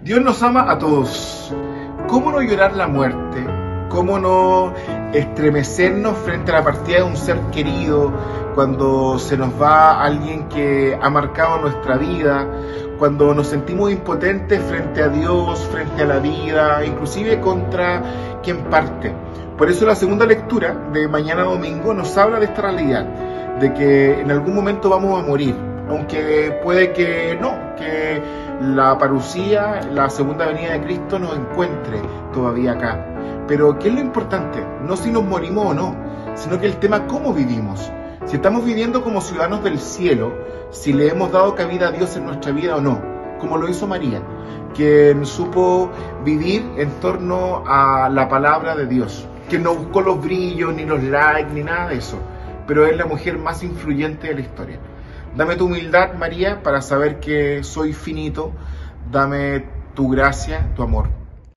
Dios nos ama a todos. ¿Cómo no llorar la muerte? ¿Cómo no estremecernos frente a la partida de un ser querido cuando se nos va alguien que ha marcado nuestra vida? Cuando nos sentimos impotentes frente a Dios, frente a la vida, inclusive contra quien parte. Por eso la segunda lectura de mañana domingo nos habla de esta realidad, de que en algún momento vamos a morir, aunque puede que no, que la parucía, la segunda venida de Cristo nos encuentre todavía acá. Pero ¿qué es lo importante? No si nos morimos o no, sino que el tema cómo vivimos. Si estamos viviendo como ciudadanos del cielo, si le hemos dado cabida a Dios en nuestra vida o no, como lo hizo María, quien supo vivir en torno a la palabra de Dios, que no buscó los brillos, ni los likes, ni nada de eso, pero es la mujer más influyente de la historia. Dame tu humildad, María, para saber que soy finito. Dame tu gracia, tu amor.